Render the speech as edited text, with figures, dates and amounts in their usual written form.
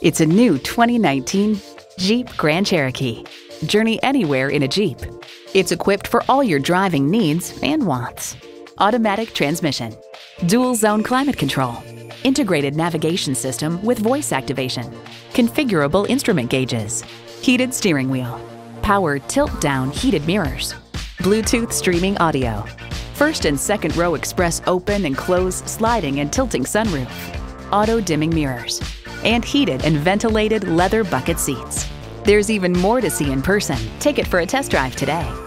It's a new 2019 Jeep Grand Cherokee. Journey anywhere in a Jeep. It's equipped for all your driving needs and wants. Automatic transmission, dual zone climate control, integrated navigation system with voice activation, configurable instrument gauges, heated steering wheel, power tilt-down heated mirrors, Bluetooth streaming audio, first and second row express open and close sliding and tilting sunroof, auto dimming mirrors, and heated and ventilated leather bucket seats. There's even more to see in person. Take it for a test drive today.